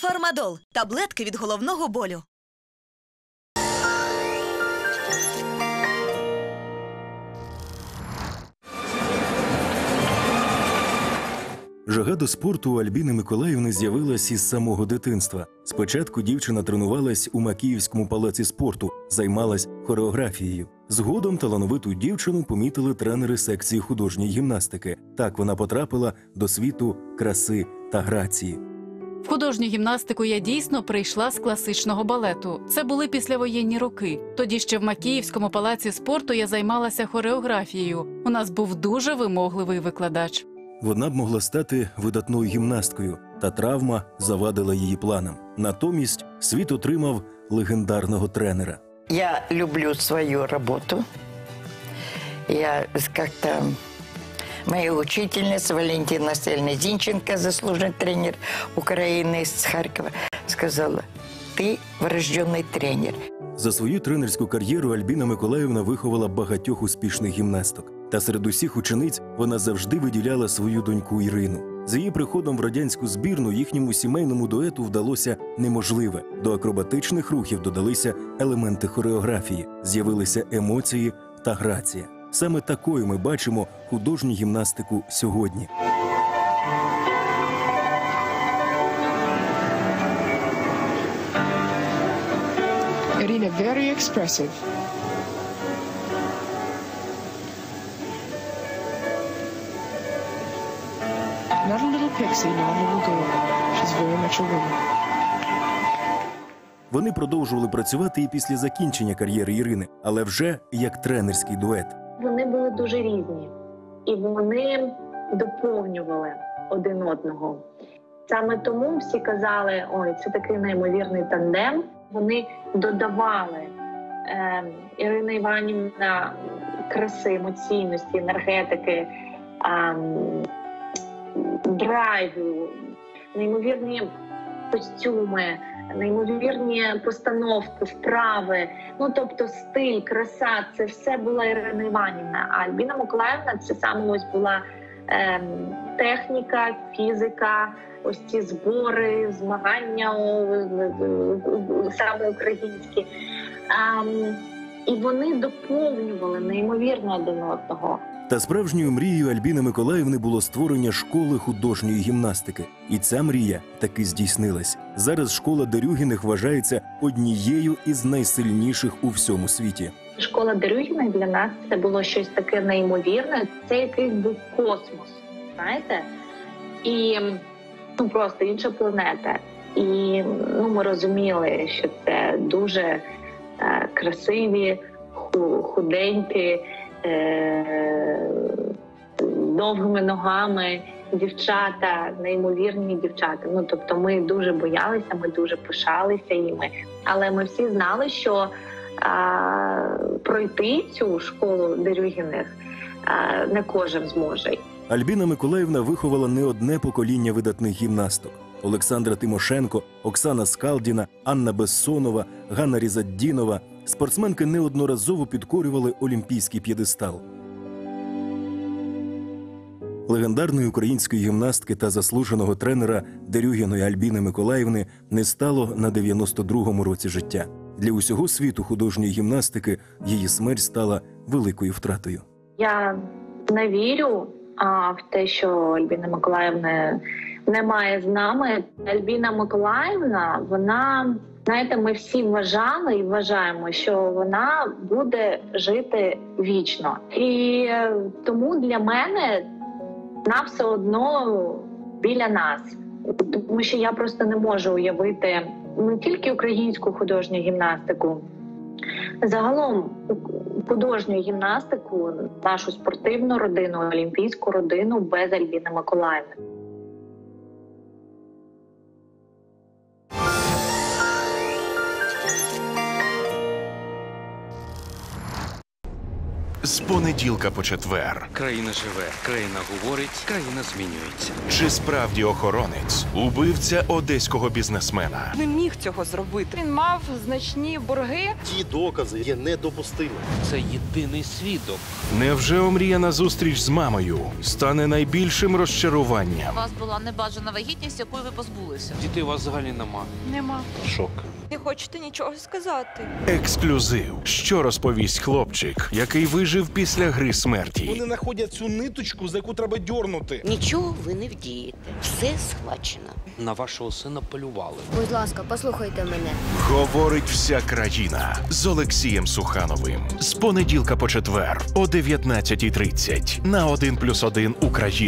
Фармадол – таблетки від головного болю. Жага до спорту у Альбіни Миколаївни з'явилась із самого дитинства. Спочатку дівчина тренувалась у Макіївському палаці спорту, займалась хореографією. Згодом талановиту дівчину помітили тренери секції художньої гімнастики. Так вона потрапила до світу краси та грації. В художню гімнастику я дійсно прийшла з класичного балету. Це були післявоєнні роки. Тоді ще в Макіївському палаці спорту я займалася хореографією. У нас був дуже вимогливий викладач. Вона б могла стати видатною гімнасткою, та травма завадила її планам. Натомість світ отримав легендарного тренера. Я люблю свою работу. Я как-то... Моя учительница Валентина Васильевна Зинченко, заслуженный тренер Украины из Харькова, сказала: «Ты врожденный тренер». За свою тренерську кар'єру Альбіна Миколаївна виховала багатьох успішних гімнасток. Та серед усіх учениць вона завжди виділяла свою доньку Ірину. З її приходом в радянську збірну їхньому сімейному дуету вдалося неможливе. До акробатичних рухів додалися елементи хореографії, з'явилися емоції та грація. Саме такою ми бачимо художню гімнастику сьогодні. Irina, very expressive. Not a little pixie, not a little girl. She's very much a woman. Вони продовжували працювати і після закінчення кар'єри Ірини, але вже як тренерський дует. Вони були дуже різні, і вони доповнювали один одного. Саме тому всі казали: ой, це такий неймовірний тандем. Вони додавали Ірина Іванівна краси, емоційності, енергетики, драйву, неймовірні костюми, неймовірні постановки, вправи. Ну, тобто стиль, краса – це все була Ірина Іванівна. А Альбіна Миколаївна – це саме ось була техніка, фізика, ось ці збори, змагання саме українські. І вони доповнювали неймовірно один одного. Та справжньою мрією Альбіни Миколаївни було створення школи художньої гімнастики. І ця мрія таки здійснилась. Зараз школа Дерюгіних вважається однією із найсильніших у всьому світі. Школа Дерюгіних для нас – це було щось таке неймовірне. Це якийсь був космос, знаєте? І просто інша планета. І ми розуміли, що це дуже красиві, худенькі, довгими ногами дівчата, неймовірні дівчата. Тобто ми дуже боялися, ми дуже пишалися їми. Але ми всі знали, що пройти цю школу Дерюгіних не кожен зможе. Альбіна Миколаївна виховала не одне покоління видатних гімнасток. Олександра Тимошенко, Оксана Скалдіна, Анна Бессонова, Ганна Різаддінова. Спортсменки неодноразово підкорювали олімпійський п'єдестал. Легендарної української гімнастки та заслуженого тренера Дерюгіної Альбіни Миколаївни не стало на 92-му році життя. Для усього світу художньої гімнастики її смерть стала великою втратою. Я не вірю в те, що Альбіна Миколаївна немає з нами. Альбіна Миколаївна, вона... Знаєте, ми всі вважали і вважаємо, що вона буде жити вічно. І тому для мене вона все одно біля нас. Тому що я просто не можу уявити не тільки українську художню гімнастику, загалом художню гімнастику, нашу спортивну родину, олімпійську родину без Альбіни Миколаївни. З понеділка по четвер. Країна живе, країна говорить, країна змінюється. Чи справді охоронець убивця одеського бізнесмена? Не міг цього зробити. Він мав значні борги. Ті докази є недопустимими. Це єдиний свідок. Невже омріяна зустріч з мамою стане найбільшим розчаруванням? У вас була небажана вагітність, якої ви позбулися. Дітей у вас взагалі нема. Нема. Шок. Не хочете нічого сказати. Ексклюзив. Що розповість хлопчик, який вижив після гри смерті? Вони знаходять цю ниточку, за яку треба дьорнути. Нічого ви не вдієте. Все схвачено. На вашого сина полювали. Будь ласка, послухайте мене. Говорить вся країна з Олексієм Сухановим. З понеділка по четвер о 19:30 на 1+1 Україна.